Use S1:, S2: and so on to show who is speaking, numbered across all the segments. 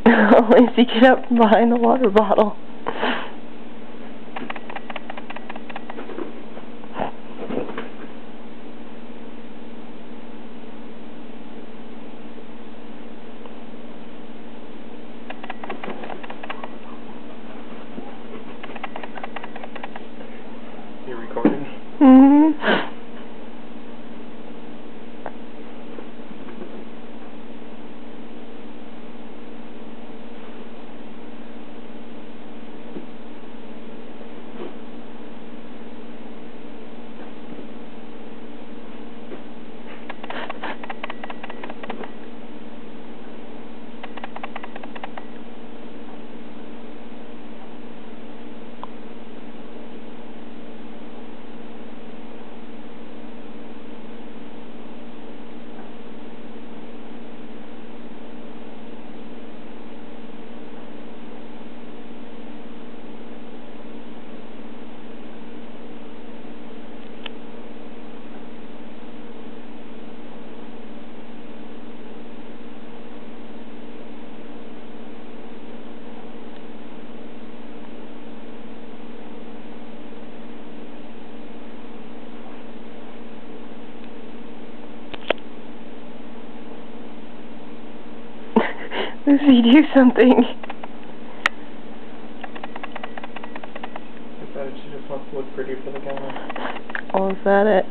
S1: Lacey, get up behind the water bottle.
S2: You recording?
S1: Mm-hmm. Lucy, do something.
S2: Decided she just wants to look pretty for the camera.
S1: Oh, is that it?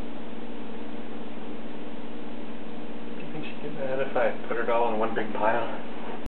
S2: Do you think she'd get mad if I put it all in one big pile?